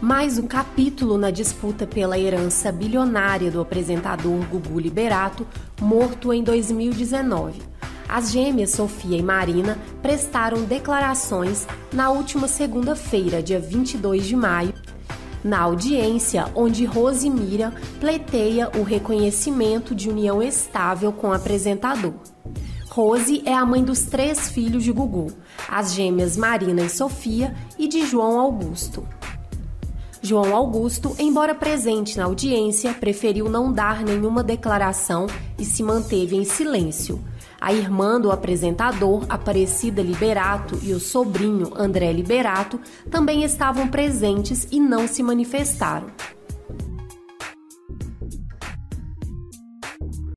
Mais um capítulo na disputa pela herança bilionária do apresentador Gugu Liberato, morto em 2019. As gêmeas Sofia e Marina prestaram declarações na última segunda-feira, dia 22 de maio, na audiência onde Rose Mira pleiteia o reconhecimento de união estável com o apresentador. Rose é a mãe dos 3 filhos de Gugu, as gêmeas Marina e Sofia e de João Augusto. João Augusto, embora presente na audiência, preferiu não dar nenhuma declaração e se manteve em silêncio. A irmã do apresentador, Aparecida Liberato, e o sobrinho, André Liberato, também estavam presentes e não se manifestaram.